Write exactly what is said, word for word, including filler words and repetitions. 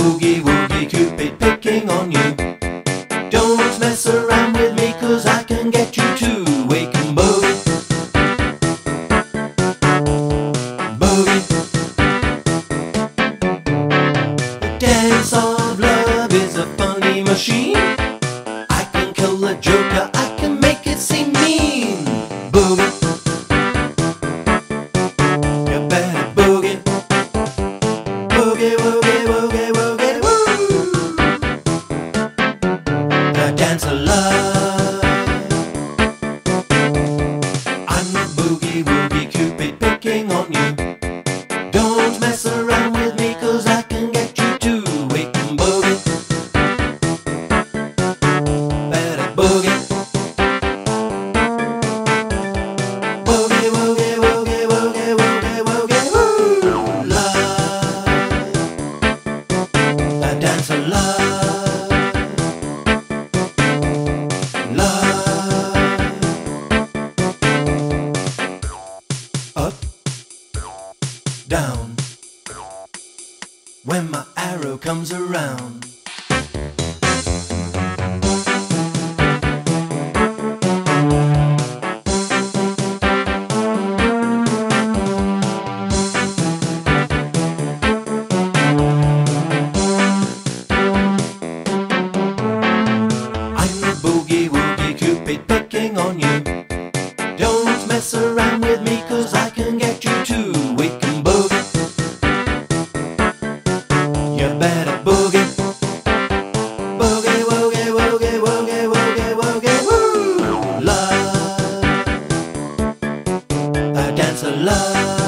boogie woogie Cupid picking on you. Don't mess around with me, cause I can get you too. We can boogie, boogie. The dance of love is a funny machine. I can kill a joker, I can make it seem mean. Boogie, you better boogie, boogie, boogie, boogie, boogie, woo. The dance of love. I'm the boogie woogie Cupid picking on you. Don't mess around with me, cause I can get you too. We can boogie, better boogie, boogie, boogie, boogie, boogie, boogie, boogie, woo. Love, the dance of love, love. Up, down, when my arrow comes around. I'm the boogie woogie Cupid picking on you. Don't mess around with me, cause I can get you too. We can boogie, you better boogie, boogie, woogie, woogie, woogie, woogie, woogie, woo. Love, a dance of love.